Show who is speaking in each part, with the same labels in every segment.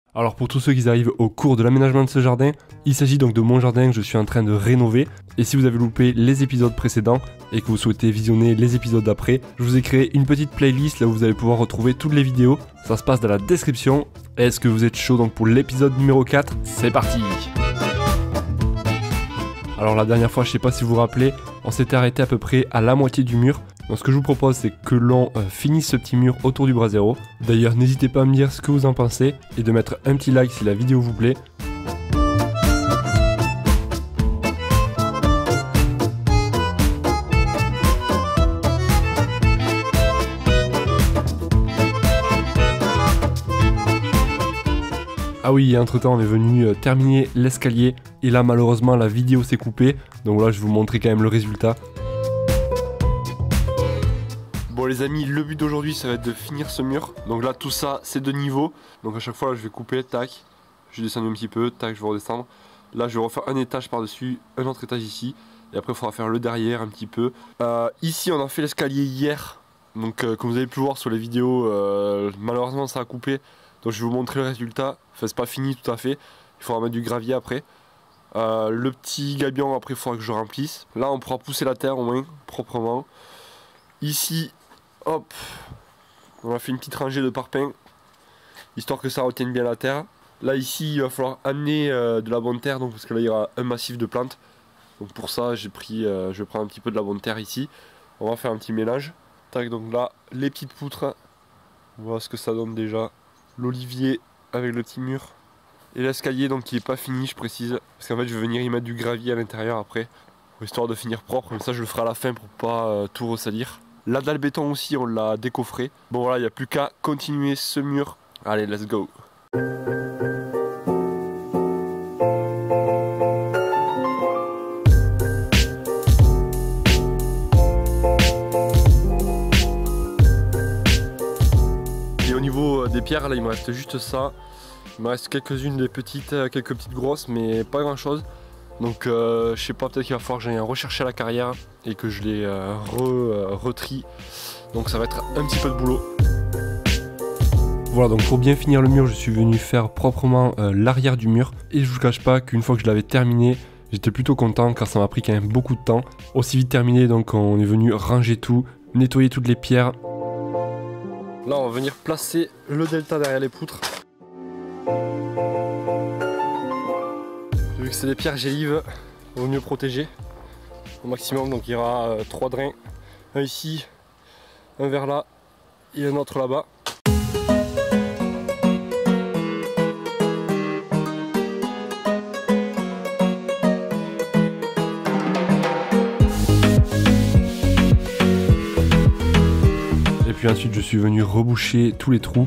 Speaker 1: Alors pour tous ceux qui arrivent au cours de l'aménagement de ce jardin, il s'agit donc de mon jardin que je suis en train de rénover. Et si vous avez loupé les épisodes précédents et que vous souhaitez visionner les épisodes d'après, je vous ai créé une petite playlist là où vous allez pouvoir retrouver toutes les vidéos. Ça se passe dans la description. Est-ce que vous êtes chaud donc pour l'épisode numéro 4? C'est parti! Alors la dernière fois, je sais pas si vous vous rappelez, on s'était arrêté à peu près à la moitié du mur. Donc ce que je vous propose, c'est que l'on finisse ce petit mur autour du brasero. D'ailleurs, n'hésitez pas à me dire ce que vous en pensez et de mettre un petit like si la vidéo vous plaît. Ah oui, et entre temps on est venu terminer l'escalier et là malheureusement la vidéo s'est coupée. Donc là je vais vous montrer quand même le résultat. Bon les amis, le but d'aujourd'hui ça va être de finir ce mur. Donc là tout ça c'est de niveau. Donc à chaque fois là je vais couper, tac, je descends un petit peu, tac, je vais redescendre. Là je vais refaire un étage par dessus, un autre étage ici. Et après il faudra faire le derrière un petit peu. Ici on a fait l'escalier hier. Donc comme vous avez pu voir sur les vidéos, malheureusement ça a coupé. Donc je vais vous montrer le résultat. Enfin c'est pas fini tout à fait. Il faudra mettre du gravier après. Le petit gabion après il faudra que je remplisse. Là on pourra pousser la terre au moins proprement. Ici, hop, on a fait une petite rangée de parpaings. Histoire que ça retienne bien la terre. Là ici il va falloir amener de la bonne terre. Donc parce que là il y aura un massif de plantes. Donc pour ça j'ai pris, je vais prendre un petit peu de la bonne terre ici. On va faire un petit mélange. Tac, donc là les petites poutres. Voilà ce que ça donne déjà. L'olivier avec le petit mur et l'escalier donc qui est pas fini, je précise, parce qu'en fait je vais venir y mettre du gravier à l'intérieur après, histoire de finir propre, mais ça je le ferai à la fin pour pas tout ressalir. La dalle béton aussi on l'a décoffré. Bon voilà, il n'y a plus qu'à continuer ce mur. Allez, let's go. Des pierres, là il me reste juste ça. Il me reste quelques-unes des petites, quelques petites grosses, mais pas grand chose. Donc je sais pas, peut-être qu'il va falloir que j'aille rechercher à la carrière et que je les retrie. Donc ça va être un petit peu de boulot. Voilà, donc pour bien finir le mur, je suis venu faire proprement l'arrière du mur. Et je vous cache pas qu'une fois que je l'avais terminé, j'étais plutôt content car ça m'a pris quand même beaucoup de temps. Aussi vite terminé, donc on est venu ranger tout, nettoyer toutes les pierres. Là on va venir placer le delta derrière les poutres. Vu que c'est des pierres gélives, il vaut mieux protéger au maximum. Donc il y aura 3 drains, un ici, un vers là et un autre là-bas. Puis ensuite je suis venu reboucher tous les trous.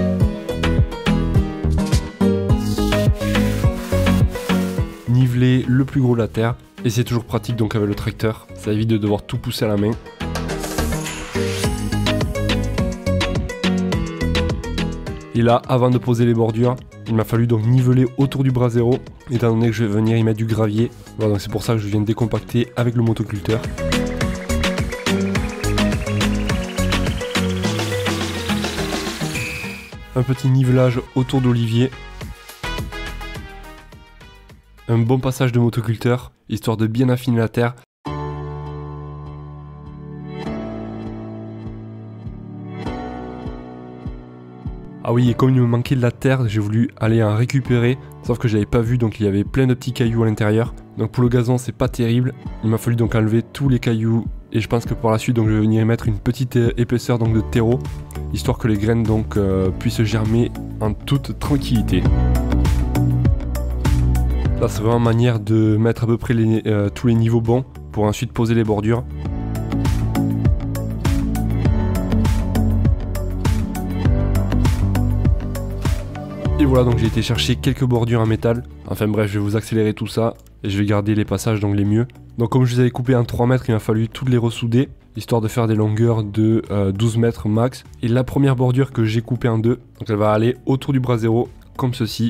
Speaker 1: Niveler le plus gros de la terre. Et c'est toujours pratique donc avec le tracteur. Ça évite de devoir tout pousser à la main. Et là, avant de poser les bordures, il m'a fallu donc niveler autour du brasero, étant donné que je vais venir y mettre du gravier. Voilà, donc c'est pour ça que je viens de décompacter avec le motoculteur. Un petit nivelage autour d'Olivier. Un bon passage de motoculteur, histoire de bien affiner la terre. Ah oui, et comme il me manquait de la terre, j'ai voulu aller en récupérer. Sauf que j'avais pas vu, donc il y avait plein de petits cailloux à l'intérieur. Donc pour le gazon, c'est pas terrible. Il m'a fallu donc enlever tous les cailloux. Et je pense que par la suite, donc, je vais venir y mettre une petite épaisseur donc, de terreau. Histoire que les graines donc, puissent germer en toute tranquillité. Là, c'est vraiment une manière de mettre à peu près tous les niveaux bons pour ensuite poser les bordures. Et voilà, donc j'ai été chercher quelques bordures en métal. Enfin bref, je vais vous accélérer tout ça et je vais garder les passages donc les mieux. Donc comme je les avais coupés en 3 mètres, il m'a fallu toutes les ressouder, histoire de faire des longueurs de 12 mètres max. Et la première bordure que j'ai coupée en 2, donc elle va aller autour du brasero, comme ceci.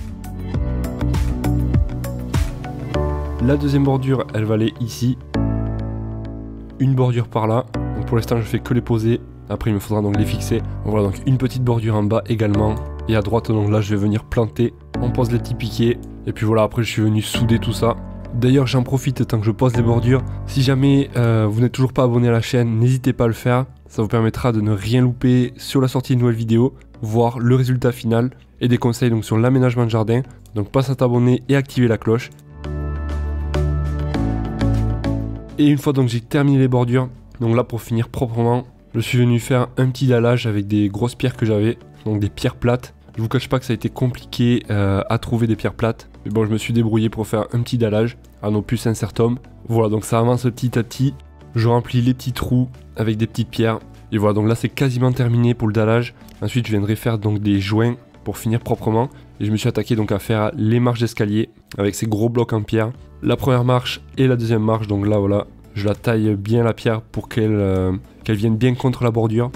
Speaker 1: La deuxième bordure, elle va aller ici. Une bordure par là. Donc pour l'instant, je fais que les poser. Après, il me faudra donc les fixer. Voilà, donc une petite bordure en bas également. Et à droite, donc là, je vais venir planter. On pose les petits piquets. Et puis voilà, après, je suis venu souder tout ça. D'ailleurs, j'en profite tant que je pose les bordures. Si jamais vous n'êtes toujours pas abonné à la chaîne, n'hésitez pas à le faire. Ça vous permettra de ne rien louper sur la sortie de nouvelles vidéos, voir le résultat final et des conseils donc sur l'aménagement de jardin. Donc passe à t'abonner et activer la cloche. Et une fois donc j'ai terminé les bordures, donc là pour finir proprement, je suis venu faire un petit dallage avec des grosses pierres que j'avais, donc des pierres plates. Je vous cache pas que ça a été compliqué à trouver des pierres plates, mais bon je me suis débrouillé pour faire un petit dallage à nos puces incertum. Voilà, donc ça avance petit à petit, je remplis les petits trous avec des petites pierres. Et voilà, donc là c'est quasiment terminé pour le dallage. Ensuite je viendrai faire donc des joints pour finir proprement. Et je me suis attaqué donc à faire les marches d'escalier avec ces gros blocs en pierre. La première marche et la deuxième marche, donc là voilà, je la taille bien la pierre pour qu'elle vienne bien contre la bordure.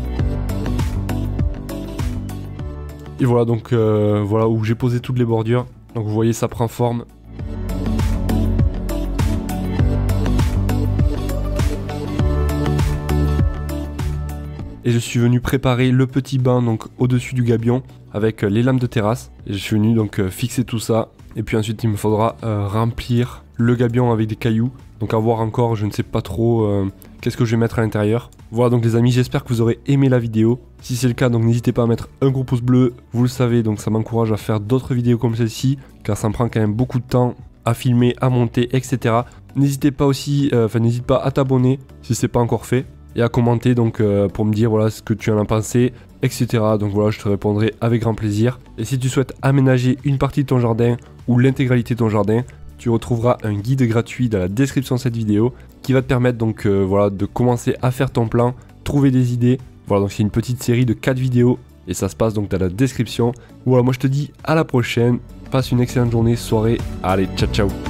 Speaker 1: Et voilà donc voilà où j'ai posé toutes les bordures. Donc vous voyez ça prend forme. Et je suis venu préparer le petit banc donc au-dessus du gabion avec les lampes de terrasse. Et je suis venu donc fixer tout ça. Et puis ensuite il me faudra remplir le gabion avec des cailloux. Donc à voir encore, je ne sais pas trop qu'est-ce que je vais mettre à l'intérieur. Voilà donc les amis, j'espère que vous aurez aimé la vidéo. Si c'est le cas, donc n'hésitez pas à mettre un gros pouce bleu. Vous le savez, donc ça m'encourage à faire d'autres vidéos comme celle-ci. Car ça me prend quand même beaucoup de temps à filmer, à monter, etc. N'hésitez pas aussi, n'hésite pas à t'abonner si c'est pas encore fait. Et à commenter donc pour me dire voilà ce que tu en as pensé, etc. Donc voilà, je te répondrai avec grand plaisir. Et si tu souhaites aménager une partie de ton jardin ou l'intégralité de ton jardin, tu retrouveras un guide gratuit dans la description de cette vidéo qui va te permettre donc voilà de commencer à faire ton plan, trouver des idées. Voilà, donc c'est une petite série de 4 vidéos et ça se passe donc dans la description. Voilà, moi je te dis à la prochaine, passe une excellente journée, soirée, allez ciao ciao.